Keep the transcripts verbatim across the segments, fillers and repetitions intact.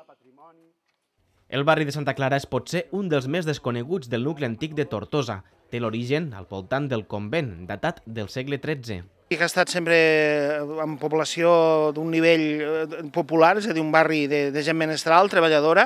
El barri de Santa Clara és potser un dels més desconeguts del nucli antic de Tortosa. Té l'origen al voltant del convent, datat del segle tretze. Que ha estat sempre amb població d'un nivell popular, és a dir, un barri de, de gent menestral, treballadora,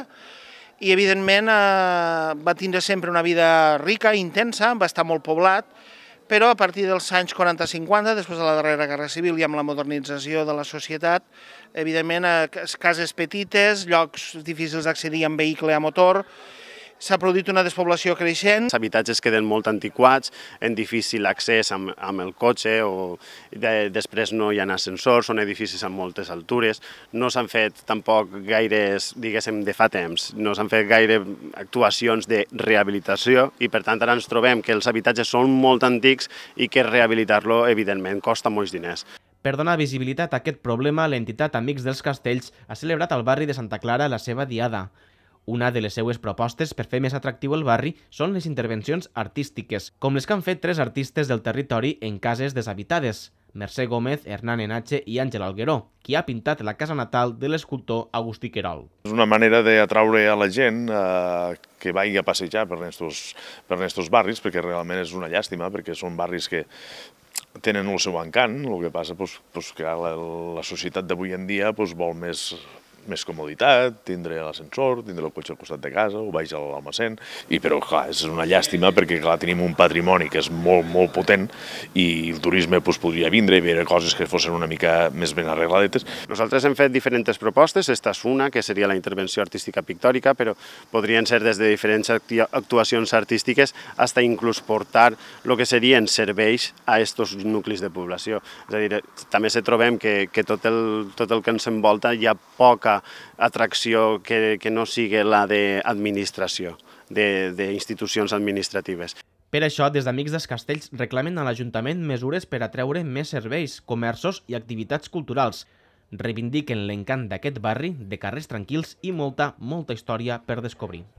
i evidentment eh, va tindre sempre una vida rica, intensa, va estar molt poblat, però a partir dels anys quaranta cinquanta, després de la darrera Guerra Civil i amb la modernització de la societat, evidentment eh, cases petites, llocs difícils d'accedir amb vehicle a motor, s'ha produït una despoblació creixent. Els habitatges queden molt antiquats, en difícil accés amb, amb el cotxe, o de, després no hi ha ascensors, són edificis amb moltes altures, no s'han fet tampoc gaires, diguéssim, de fa temps, no s'han fet gaire actuacions de rehabilitació i per tant ara ens trobem que els habitatges són molt antics i que rehabilitar-lo, evidentment, costa molts diners. Per donar visibilitat a aquest problema, l'entitat Amics dels Castells ha celebrat al barri de Santa Clara la seva diada. Una de les seues propostes per fer més atractiu el barri són les intervencions artístiques, com les que han fet tres artistes del territori en cases deshabitades, Mercè Gómez, Hernán Enache i Àngel Algueró, qui ha pintat la casa natal de l'escultor Agustí Querol. És una manera d'atraure a la gent eh, que vagi a passejar per estos, per estos barris, perquè realment és una llàstima, perquè són barris que tenen el seu encant, el que passa doncs, doncs que la, la societat d'avui en dia doncs, vol més... més comoditat, tindre l'ascensor, tindre el cotxe al costat de casa, o vaig a l'almacén, i però clar, és una llàstima perquè clar, tenim un patrimoni que és molt, molt potent i el turisme doncs, podria vindre i veure coses que fossin una mica més ben arregladetes. Nosaltres hem fet diferents propostes, esta és una, que seria la intervenció artística pictòrica, però podrien ser des de diferents actuacions artístiques fins a inclús portar el que serien serveis a aquests nuclis de població. És a dir, també se trobem que, que tot, el, tot el que ens envolta hi ha poca atracció que, que no sigui la d'administració, d'institucions administratives. Per això, des d'Amics dels Castells reclamen a l'Ajuntament mesures per atreure més serveis, comerços i activitats culturals. Reivindiquen l'encant d'aquest barri, de carrers tranquils i molta, molta història per descobrir.